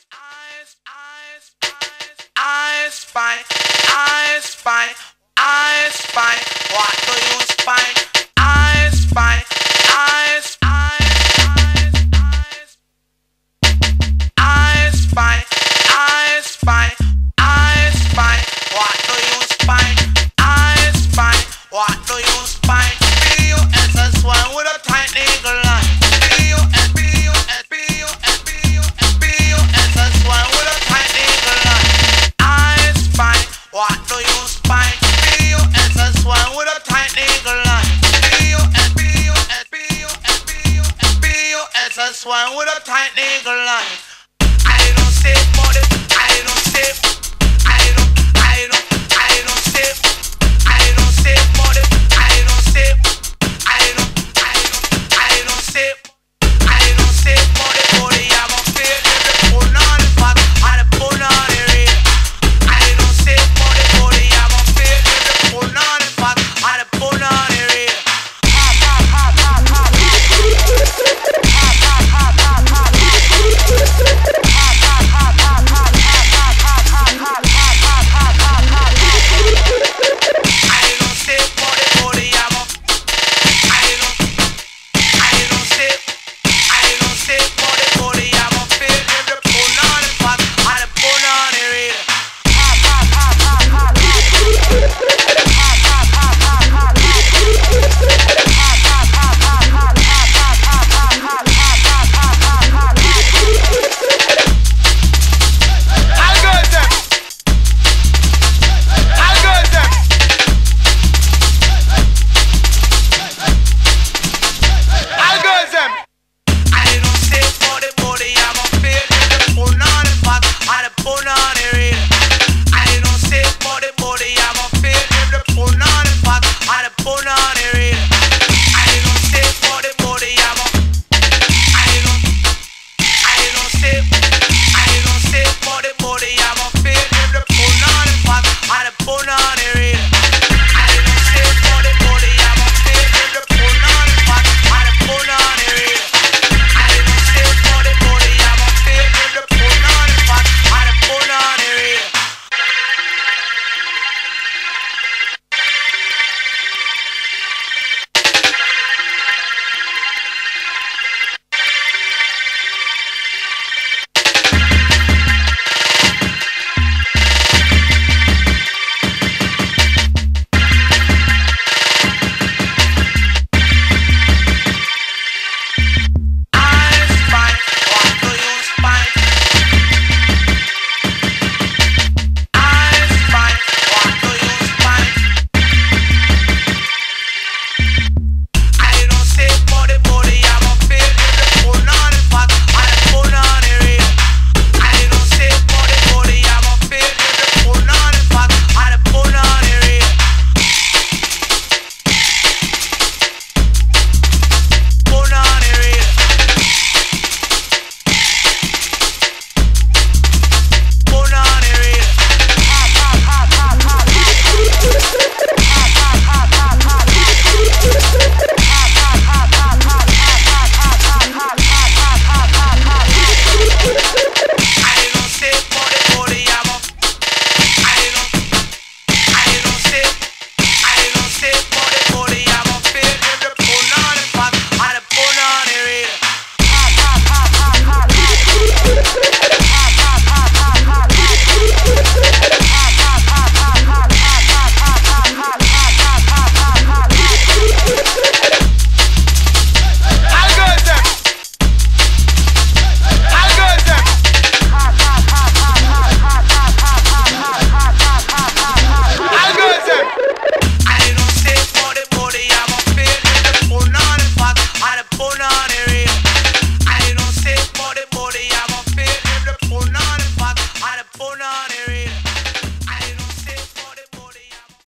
What do you spy? I spy. I spy. I spy. I spy. I spy. What do you spy? I spy. What do you spy? B-U-S-S-Y with a tight eagle line. B-U-S-B-U-S-B-U-S-B-U-S-S-Y with a tight eagle line. I spy. What do you spy? B-U-S-S-Y with a tight eagle line. B-U-S-B-U-S-B-U-S-B-U-S-B-U-S-S-Y with a tight eagle line.